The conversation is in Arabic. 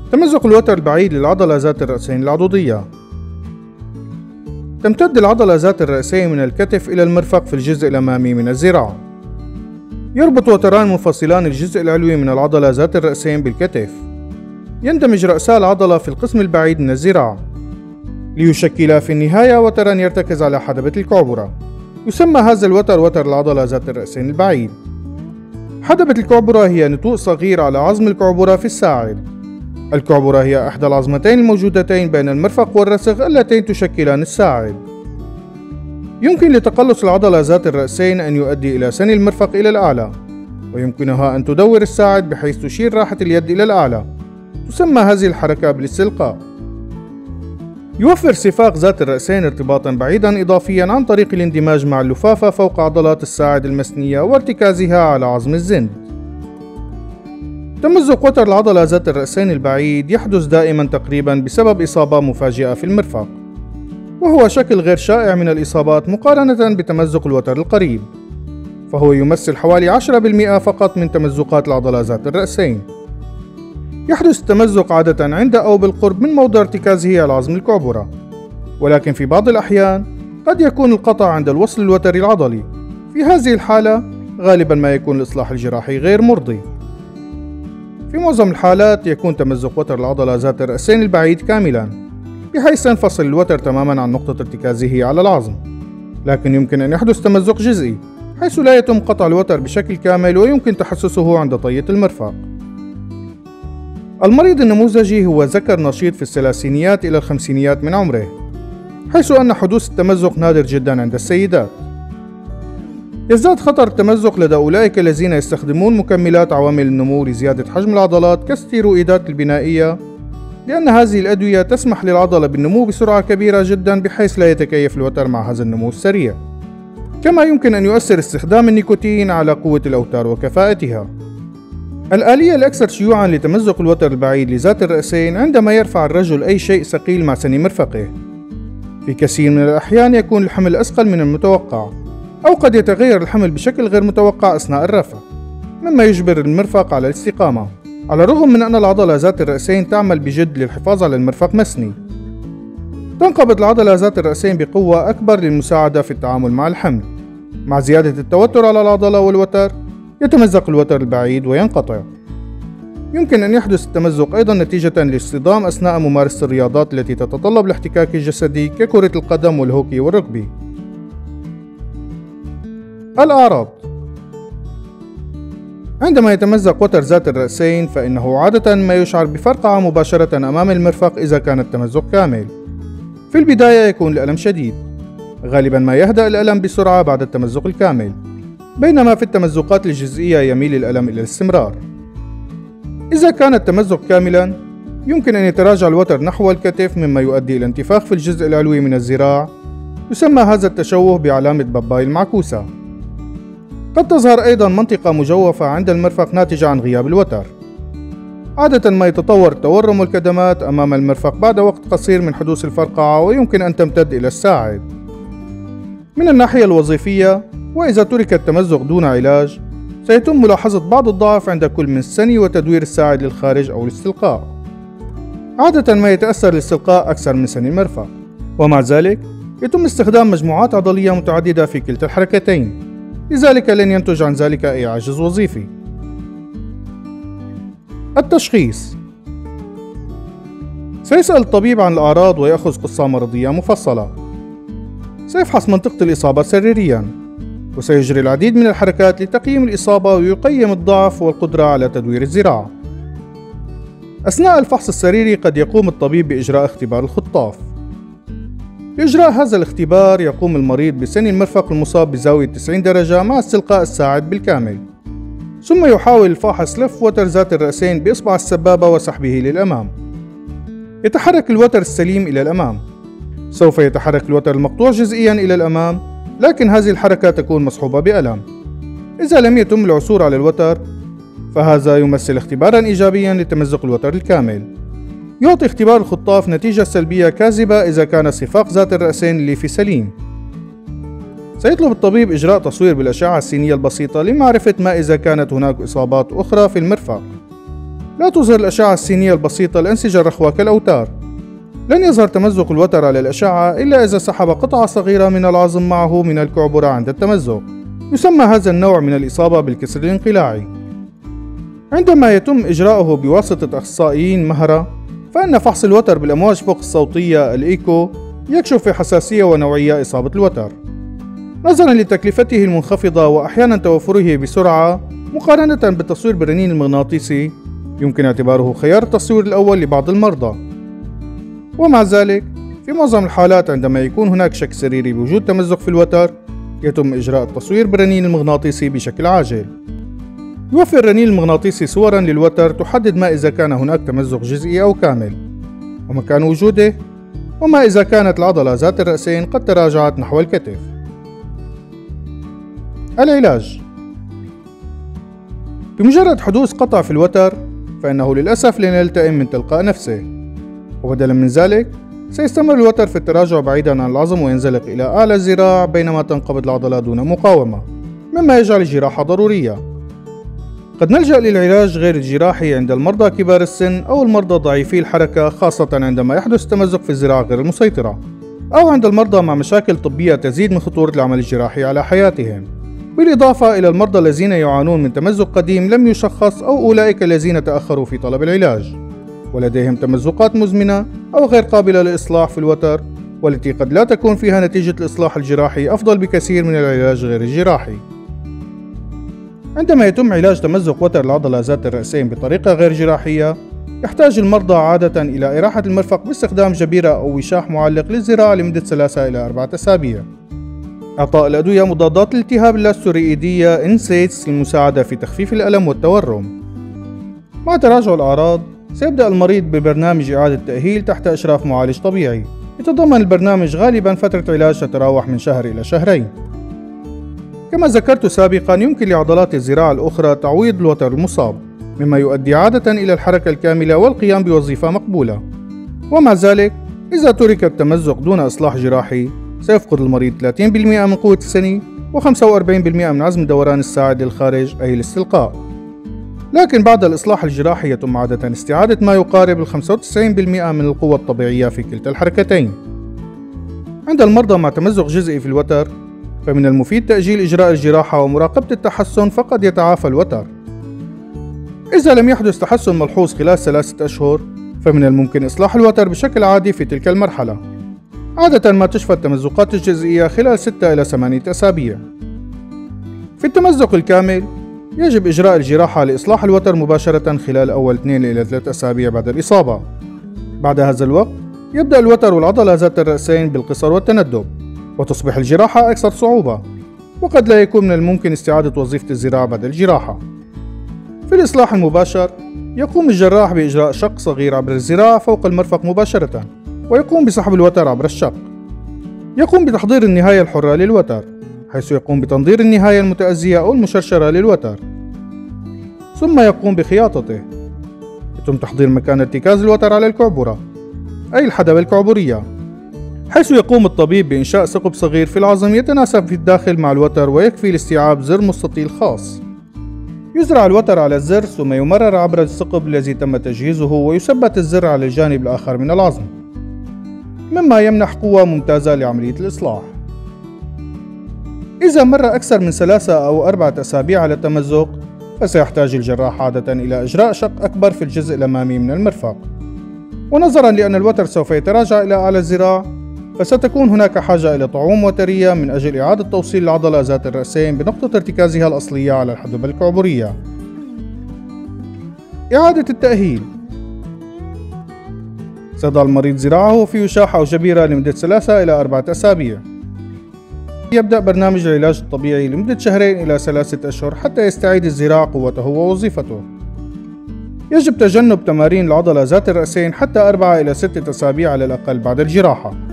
تمزق الوتر البعيد للعضلة ذات الرأسين العضدية. تمتد العضلة ذات الرأسين من الكتف إلى المرفق في الجزء الأمامي من الذراع. يربط وتران منفصلان الجزء العلوي من العضلة ذات الرأسين بالكتف. يندمج رأسا العضلة في القسم البعيد من الذراع ليشكلا في النهاية وترا يرتكز على حدبة الكعبرة. يسمى هذا الوتر وتر العضلة ذات الرأسين البعيد. حدبة الكعبرة هي نتوء صغير على عظم الكعبرة في الساعد. الكعبرة هي إحدى العظمتين الموجودتين بين المرفق والرسغ اللتين تشكلان الساعد. يمكن لتقلص العضلة ذات الرأسين أن يؤدي إلى ثني المرفق إلى الأعلى، ويمكنها أن تدور الساعد بحيث تشير راحة اليد إلى الأعلى. تسمى هذه الحركة بالاستلقاء. يوفر صفاق ذات الرأسين ارتباطا بعيدا إضافيا عن طريق الاندماج مع اللفافة فوق عضلات الساعد المثنية وارتكازها على عظم الزند. تمزق وتر العضلة ذات الرأسين البعيد يحدث دائما تقريبا بسبب إصابة مفاجئة في المرفق، وهو شكل غير شائع من الإصابات مقارنة بتمزق الوتر القريب، فهو يمثل حوالي 10% فقط من تمزقات العضلة ذات الرأسين. يحدث التمزق عادة عند أو بالقرب من موضع ارتكازه على عظم الكعبرة، ولكن في بعض الأحيان قد يكون القطع عند الوصل الوتري العضلي. في هذه الحالة غالبا ما يكون الإصلاح الجراحي غير مرضي. في معظم الحالات يكون تمزق وتر العضلة ذات الرأسين البعيد كاملا، بحيث ينفصل الوتر تماما عن نقطة ارتكازه على العظم، لكن يمكن أن يحدث تمزق جزئي حيث لا يتم قطع الوتر بشكل كامل ويمكن تحسسه عند طية المرفق. المريض النموذجي هو ذكر نشيط في الثلاثينيات إلى الخمسينيات من عمره، حيث أن حدوث التمزق نادر جدا عند السيدات. يزداد خطر التمزق لدى أولئك الذين يستخدمون مكملات عوامل النمو لزيادة حجم العضلات كالستيروئيدات البنائية، لأن هذه الأدوية تسمح للعضلة بالنمو بسرعة كبيرة جدا بحيث لا يتكيف الوتر مع هذا النمو السريع. كما يمكن أن يؤثر استخدام النيكوتين على قوة الأوتار وكفاءتها. الآلية الأكثر شيوعا لتمزق الوتر البعيد لذات الرأسين عندما يرفع الرجل أي شيء ثقيل مع ثني مرفقه. في كثير من الأحيان يكون الحمل أثقل من المتوقع، أو قد يتغير الحمل بشكل غير متوقع أثناء الرفع، مما يجبر المرفق على الاستقامة، على الرغم من أن العضلة ذات الرأسين تعمل بجد للحفاظ على المرفق مثني. تنقبض العضلة ذات الرأسين بقوة أكبر للمساعدة في التعامل مع الحمل. مع زيادة التوتر على العضلة والوتر يتمزق الوتر البعيد وينقطع. يمكن أن يحدث التمزق أيضا نتيجة لاصطدام أثناء ممارسة الرياضات التي تتطلب الاحتكاك الجسدي ككرة القدم والهوكي والركبي. الأعراض: عندما يتمزق وتر ذات الرأسين فإنه عادة ما يشعر بفرقعة مباشرة أمام المرفق إذا كان التمزق كامل. في البداية يكون الألم شديد، غالبا ما يهدأ الألم بسرعة بعد التمزق الكامل، بينما في التمزقات الجزئية يميل الألم إلى الاستمرار. إذا كان التمزق كاملا يمكن أن يتراجع الوتر نحو الكتف مما يؤدي إلى انتفاخ في الجزء العلوي من الذراع. يسمى هذا التشوه بعلامة باباي المعكوسة. قد تظهر أيضا منطقة مجوفة عند المرفق ناتجة عن غياب الوتر. عادة ما يتطور التورم والكدمات أمام المرفق بعد وقت قصير من حدوث الفرقعة، ويمكن أن تمتد إلى الساعد. من الناحية الوظيفية، وإذا ترك التمزق دون علاج سيتم ملاحظة بعض الضعف عند كل من الثني وتدوير الساعد للخارج أو الاستلقاء. عادة ما يتأثر الاستلقاء أكثر من ثني المرفق، ومع ذلك يتم استخدام مجموعات عضلية متعددة في كلتا الحركتين، لذلك لن ينتج عن ذلك أي عجز وظيفي. التشخيص: سيسأل الطبيب عن الأعراض ويأخذ قصة مرضية مفصلة. سيفحص منطقة الإصابة سريريا، وسيجري العديد من الحركات لتقييم الإصابة ويقيم الضعف والقدرة على تدوير الذراع. أثناء الفحص السريري قد يقوم الطبيب بإجراء اختبار الخطاف. لإجراء هذا الاختبار يقوم المريض بثني المرفق المصاب بزاوية 90 درجة مع استلقاء الساعد بالكامل، ثم يحاول الفاحص لف وتر ذات الرأسين بإصبع السبابة وسحبه للأمام. يتحرك الوتر السليم إلى الأمام. سوف يتحرك الوتر المقطوع جزئيا إلى الأمام، لكن هذه الحركة تكون مصحوبة بألم. إذا لم يتم العثور على الوتر فهذا يمثل اختبارا إيجابيا لتمزق الوتر الكامل. يعطي اختبار الخطاف نتيجة سلبية كاذبة إذا كان صفاق ذات الرأسين الليفي سليم. سيطلب الطبيب إجراء تصوير بالأشعة السينية البسيطة لمعرفة ما إذا كانت هناك إصابات أخرى في المرفق. لا تظهر الأشعة السينية البسيطة الأنسجة الرخوة كالأوتار. لن يظهر تمزق الوتر على الأشعة إلا إذا سحب قطعة صغيرة من العظم معه من الكعبرة عند التمزق. يسمى هذا النوع من الإصابة بالكسر الانقلاعي. عندما يتم إجراؤه بواسطة أخصائيين مهرة، فإن فحص الوتر بالأمواج فوق الصوتية الإيكو يكشف في حساسية ونوعية إصابة الوتر. نظرا لتكلفته المنخفضة وأحيانا توفره بسرعة مقارنة بالتصوير بالرنين المغناطيسي، يمكن اعتباره خيار التصوير الأول لبعض المرضى. ومع ذلك، في معظم الحالات عندما يكون هناك شك سريري بوجود تمزق في الوتر، يتم إجراء التصوير بالرنين المغناطيسي بشكل عاجل. يوفر الرنين المغناطيسي صورا للوتر تحدد ما إذا كان هناك تمزق جزئي أو كامل، ومكان وجوده، وما إذا كانت العضلة ذات الرأسين قد تراجعت نحو الكتف. العلاج: بمجرد حدوث قطع في الوتر، فإنه للأسف لن يلتئم من تلقاء نفسه، وبدلا من ذلك سيستمر الوتر في التراجع بعيدا عن العظم وينزلق إلى أعلى الذراع بينما تنقبض العضلة دون مقاومة، مما يجعل الجراحة ضرورية. قد نلجأ للعلاج غير الجراحي عند المرضى كبار السن أو المرضى ضعيفي الحركة، خاصة عندما يحدث تمزق في الذراع غير المسيطرة، أو عند المرضى مع مشاكل طبية تزيد من خطورة العمل الجراحي على حياتهم، بالإضافة إلى المرضى الذين يعانون من تمزق قديم لم يشخص أو أولئك الذين تأخروا في طلب العلاج ولديهم تمزقات مزمنة أو غير قابلة للإصلاح في الوتر، والتي قد لا تكون فيها نتيجة الإصلاح الجراحي أفضل بكثير من العلاج غير الجراحي. عندما يتم علاج تمزق وتر العضلة ذات الرأسين بطريقة غير جراحية، يحتاج المرضى عادة إلى إراحة المرفق باستخدام جبيرة أو وشاح معلق للذراع لمدة 3 إلى 4 أسابيع. إعطاء الأدوية مضادات الالتهاب اللاستيروئيدية إنسيتس للمساعدة في تخفيف الألم والتورم. مع تراجع الأعراض، سيبدأ المريض ببرنامج إعادة تأهيل تحت إشراف معالج طبيعي. يتضمن البرنامج غالباً فترة علاج تتراوح من شهر إلى شهرين. كما ذكرت سابقاً، يمكن لعضلات الذراع الأخرى تعويض الوتر المصاب، مما يؤدي عادة إلى الحركة الكاملة والقيام بوظيفة مقبولة. ومع ذلك، إذا ترك التمزق دون إصلاح جراحي، سيفقد المريض 30% من قوة الثني و45% من عزم دوران الساعد للخارج أي الاستلقاء. لكن بعد الإصلاح الجراحي يتم عادة استعادة ما يقارب 95% من القوة الطبيعية في كلتا الحركتين. عند المرضى مع تمزق جزئي في الوتر، فمن المفيد تأجيل إجراء الجراحة ومراقبة التحسن، فقد يتعافى الوتر. إذا لم يحدث تحسن ملحوظ خلال 3 أشهر، فمن الممكن إصلاح الوتر بشكل عادي في تلك المرحلة. عادة ما تشفى التمزقات الجزئية خلال 6 إلى 8 أسابيع. في التمزق الكامل، يجب إجراء الجراحة لإصلاح الوتر مباشرة خلال أول 2 إلى 3 أسابيع بعد الإصابة. بعد هذا الوقت، يبدأ الوتر والعضلة ذات الرأسين بالقصر والتندب، وتصبح الجراحة أكثر صعوبة، وقد لا يكون من الممكن استعادة وظيفة الذراع بعد الجراحة. في الإصلاح المباشر، يقوم الجراح بإجراء شق صغير عبر الذراع فوق المرفق مباشرة، ويقوم بسحب الوتر عبر الشق. يقوم بتحضير النهاية الحرة للوتر، حيث يقوم بتنظير النهاية المتأزية أو المشرشرة للوتر، ثم يقوم بخياطته. يتم تحضير مكان ارتكاز الوتر على الكعبرة، أي الحدبة الكعبرية، حيث يقوم الطبيب بإنشاء ثقب صغير في العظم يتناسب في الداخل مع الوتر، ويكفي لاستيعاب زر مستطيل خاص. يزرع الوتر على الزر ثم يمرر عبر الثقب الذي تم تجهيزه، ويثبت الزر على الجانب الآخر من العظم، مما يمنح قوة ممتازة لعملية الإصلاح. إذا مر أكثر من 3 أو 4 أسابيع على التمزق، فسيحتاج الجراح عادة إلى إجراء شق أكبر في الجزء الأمامي من المرفق. ونظرا لأن الوتر سوف يتراجع إلى أعلى الذراع، فستكون هناك حاجة إلى طعوم وترية من أجل إعادة توصيل العضلة ذات الرأسين بنقطة ارتكازها الأصلية على الحدبة الكعبرية. إعادة التأهيل: سيضع المريض ذراعه في وشاح أو جبيرة لمدة 3 إلى 4 أسابيع. يبدأ برنامج العلاج الطبيعي لمدة 2 إلى 3 أشهر حتى يستعيد الذراع قوته ووظيفته. يجب تجنب تمارين العضلة ذات الرأسين حتى 4 إلى 6 أسابيع على الأقل بعد الجراحة.